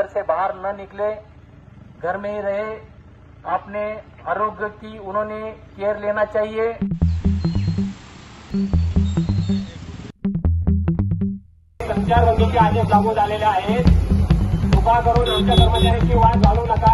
से बाहर न निकले, घर में ही रहे। अपने आरोग्य की उन्होंने केयर लेना चाहिए। संचारबंदीचे आदेश लागू झालेले आहेत। कृपा करून आमच्या कर्मचाऱ्यांची वाट घालवू नका।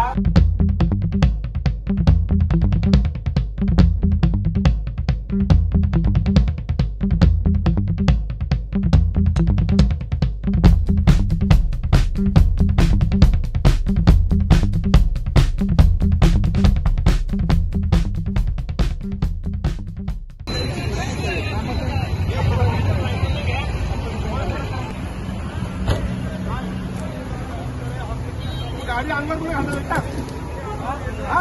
गाड़ी अंदर कोई अंदर का हां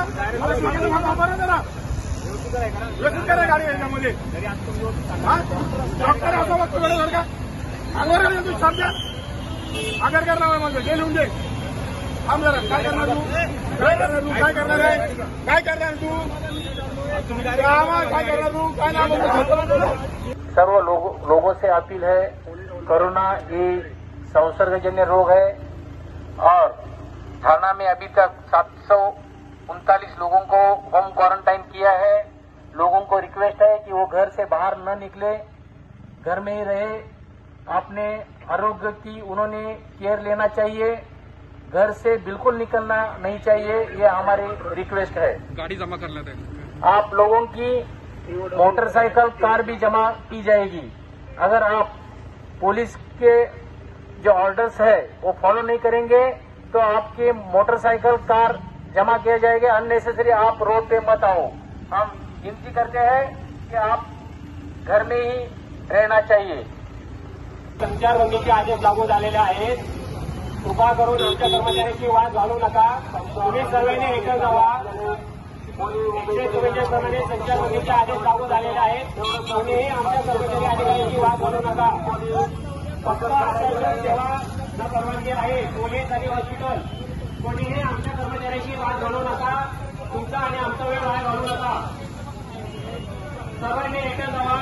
करे गाड़ी याच्यामध्ये हां डॉक्टर असं वक्त बरं का अंगवर तू समजा अगर करणार आहे म्हणजे गेलून दे थांब जरा काय करणार तू काय करणार आहे काय करणार तू काय करणार तू काय नाम सर्व लोगों से अपील है, कोरोना ये संसर्गजन्य रोग है और थाना में अभी तक 739 लोगों को होम क्वारंटाइन किया है। लोगों को रिक्वेस्ट है कि वो घर से बाहर न निकले, घर में ही रहे। अपने आरोग्य की उन्होंने केयर लेना चाहिए। घर से बिल्कुल निकलना नहीं चाहिए, ये हमारी रिक्वेस्ट है। गाड़ी जमा कर लेते हैं। आप लोगों की मोटरसाइकिल कार भी जमा की जाएगी। अगर आप पुलिस के जो ऑर्डर्स है वो फॉलो नहीं करेंगे तो आपके मोटरसाइकिल कार जमा किए जाएंगे। अननेसेसरी आप रोड पे मत आओ। हम विनती करते हैं कि आप घर में ही रहना चाहिए। संचारबंदीचे आदेश लागू झालेले आहेत। कृपा करून आमच्या कर्मचाऱ्यांची वाट घालवू नका। तुम्ही सर्वांनी एकत्र जावा। 144 प्रमाणे संचारबंदीचे आदेश लागू झालेले आहेत। कोणीही आमच्या कर्मचारी अधिकाऱ्यांची वाट घालवू नका। फक्त अत्यावश्यक सेवा न परवानगी आहे। पोलीस आणि हॉस्पिटल कोणीही आमच्या कर्मचाऱ्यांची वाट घालवू नका। तुमचा आणि आमचा वेळ वाया घालवू नका। सर्वांनी एकत्र जावा।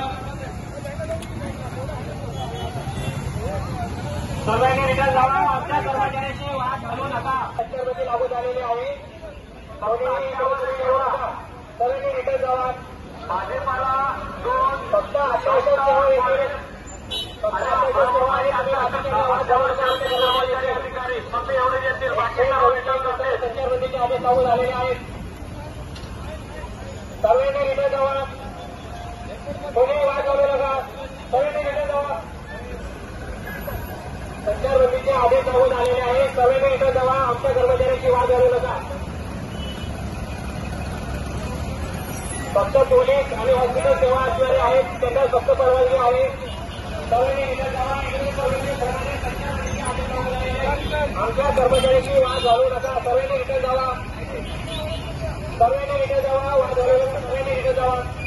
सर्वांनी एकत्र जावा। आमच्या कर्मचाऱ्यांची वाट घालवू नका। संचारबंदी लागू झालेली आहे। सर्वांनी एकत्र जावा। भाजीपाला दूध फक्त अत्यावश्यक सेवा येते। संचारबंदीचे आदेश लागू झालेले आहेत। सर्वांनी रिटर्न जावा। कोणी वाट घालू नका। सर्वांनी रिटर्न जावा। संचारबंदीचे आदेश लागू झालेले आहेत। सर्वांनी रिटर्न जावा। आमच्या कर्मचाऱ्यांची वाट घालू नका। फक्त पोलीस आणि हॉस्पिटल सेवा असणारे आहेत, त्यांना फक्त परवानगी आहे। सर्वांनी रिटर्न जावा। आमच्या कर्मचाऱ्यांची वाट घालू नका। सर्वांनी रिटर्न जावा। सर्वांनी रिटर्न जावा। वाट घालू नका। सर्वांनी रिटर्न जावा।